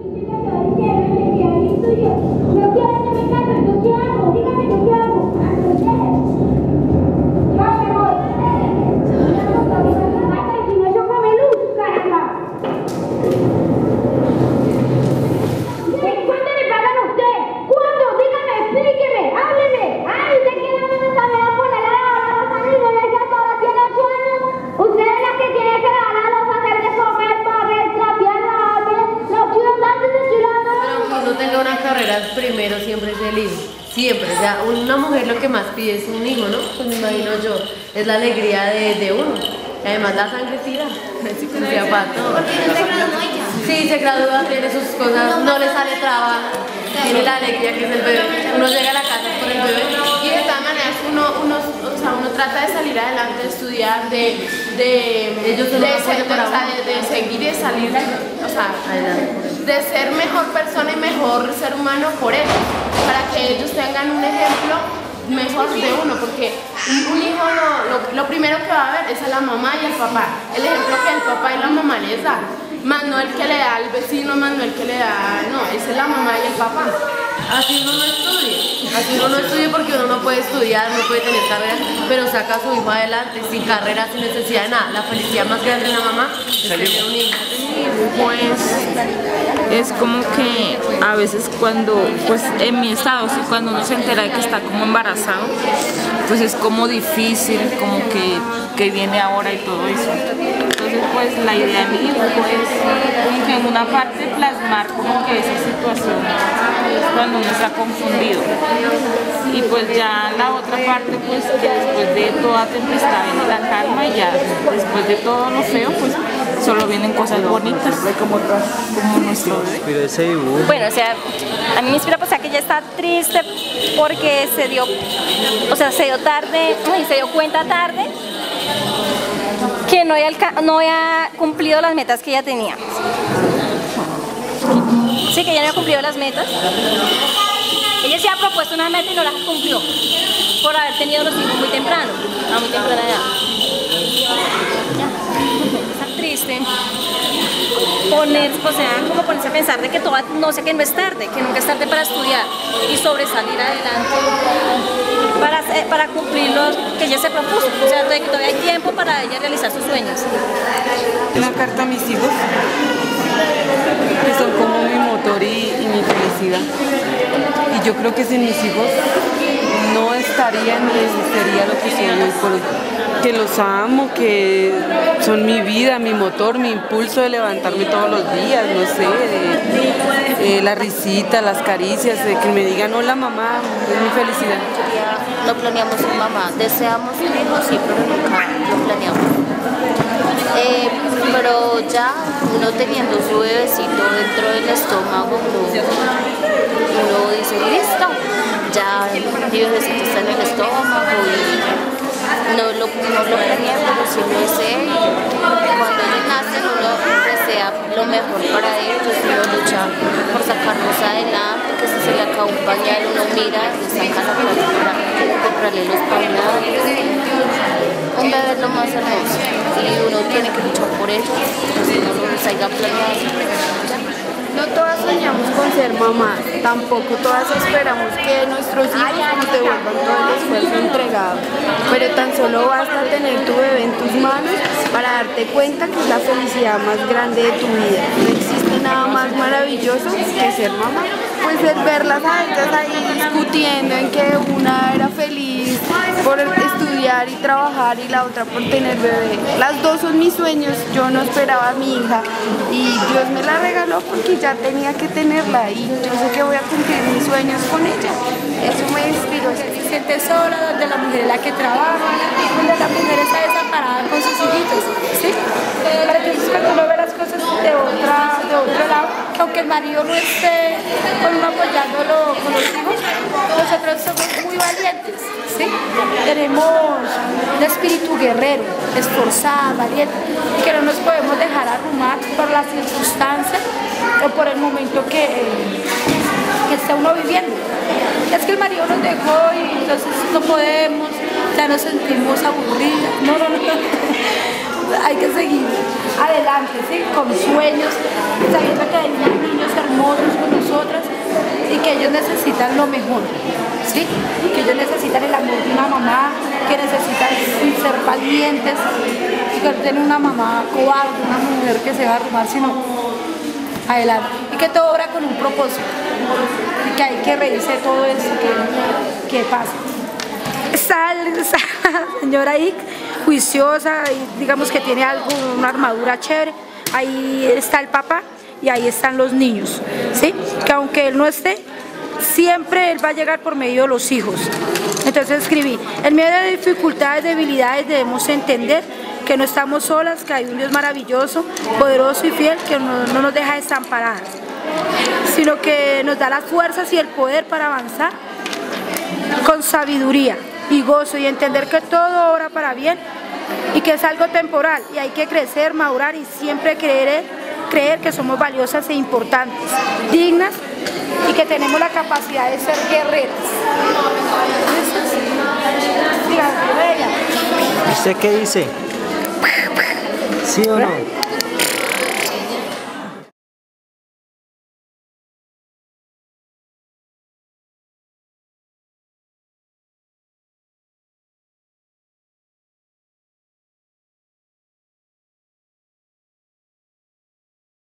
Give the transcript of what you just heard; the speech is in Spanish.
Primero siempre es el hijo, siempre, o sea, una mujer lo que más pide es un hijo, ¿no? Pues me imagino yo, es la alegría de uno, y además la sangre tira, así como se para todo. Sí, se gradúa, tiene sus cosas, no le sale trabajo, tiene la alegría que es el bebé, uno llega a la casa por el bebé. Y de todas maneras uno trata de salir adelante, de estudiar, de seguir y de salir, o sea, de ser mejor persona y mejor ser humano por ellos, para que ellos tengan un ejemplo mejor de uno, porque un hijo lo primero que va a ver es a la mamá y al papá, el ejemplo que el papá y la mamá les dan, más no el que le da al vecino, más no el que le da, no, esa es la mamá y el papá. Así uno no estudie, así uno no estudie porque uno no puede estudiar, no puede tener carrera, pero saca a su hijo adelante, sin carrera, sin necesidad de nada. La felicidad más grande de una mamá es tener un hijo. Pues es como que a veces cuando, pues en mi estado, sí, cuando uno se entera de que está como embarazado, pues es como difícil, como que viene ahora y todo eso. Entonces pues la idea de mi hijo es como que en una parte plasmar como que esa situación cuando uno está confundido, y pues ya la otra parte pues que después de toda tempestad viene la calma, y ya después de todo lo feo pues solo vienen cosas bonitas como nuestro bebé. Bueno, o sea, a mí me inspira pues a que ella está triste porque se dio tarde, se dio cuenta tarde que no había cumplido las metas que ella tenía. Sí, que ella no había cumplido las metas. Ella se ha propuesto una meta y no las cumplió por haber tenido los hijos muy temprano, a muy temprana edad. Está triste. Como ponerse a pensar de que que no es tarde, que nunca es tarde para estudiar y sobresalir adelante para cumplir lo que ella se propuso. O sea, que todavía hay tiempo para ella realizar sus sueños. Una carta a mis hijos, que son como mi motor y mi felicidad. Y yo creo que sin mis hijos no estaría ni existiría lo que soy hoy por hoy. Que los amo, que son mi vida, mi motor, mi impulso de levantarme todos los días, no sé, la risita, las caricias, de que me digan hola mamá, es mi felicidad. Lo planeamos con mamá, deseamos un hijo, sí, pero nunca lo planeamos. Pero ya uno teniendo su bebecito dentro del estómago, uno dice listo, ya mi bebecito está en el estómago y no lo planeé, pero sí lo deseo, y cuando ellos nacen uno desea lo mejor para ellos, uno lucha por sacarlos adelante, que si se le acaba un pañal uno mira, le saca la plata para comprarle los pañales. Un bebé es lo más hermoso y uno tiene que luchar por ellos, si no lo salga planeado. No todas soñamos con ser mamás, tampoco todas esperamos que nuestros hijos nos devuelvan todo el esfuerzo entregado, pero tan solo basta tener tu bebé en tus manos para darte cuenta que es la felicidad más grande de tu vida. No existe nada más maravilloso que ser mamá. Pues el verlas a ellas ahí discutiendo en que una era feliz por estudiar y trabajar y la otra por tener bebé. Las dos son mis sueños, yo no esperaba a mi hija y Dios me la regaló porque ya tenía que tenerla y yo sé que voy a cumplir mis sueños con ella. Eso me inspiró. Se siente sola, donde la mujer es la que trabaja, donde la mujer está desamparada con sus hijitos, ¿sí? Pero entonces cuando uno ve las cosas de otro lado, que aunque el marido no esté con uno apoyándolo con los hijos, nosotros somos muy valientes, ¿sí? Tenemos un espíritu guerrero, esforzado, valiente, y que no nos podemos dejar abrumar por las circunstancias o por el momento que está uno viviendo. Es que el marido nos dejó y entonces no podemos, ya nos sentimos aburridas. No. hay que seguir adelante, ¿sí? Con sueños, sabiendo que hay niños hermosos con nosotras y que ellos necesitan lo mejor, ¿sí? Que ellos necesitan el amor de una mamá, que necesitan ser valientes, y que no tienen una mamá cobarde, una mujer que se va a arrumar, sino adelante. Y que todo obra con un propósito, y que hay que reírse de todo eso que pasa. Está la señora ahí, juiciosa, y digamos que tiene algo, una armadura chévere. Ahí está el papá y ahí están los niños, ¿sí? Que aunque él no esté, siempre él va a llegar por medio de los hijos. Entonces escribí, en medio de dificultades, debilidades, debemos entender que no estamos solas, que hay un Dios maravilloso, poderoso y fiel, que no nos deja desamparadas, sino que nos da las fuerzas y el poder para avanzar con sabiduría y gozo, y entender que todo obra para bien y que es algo temporal, y hay que crecer, madurar y siempre creer que somos valiosas e importantes, dignas, y que tenemos la capacidad de ser guerreras. ¿Usted qué dice? ¿Sí o no?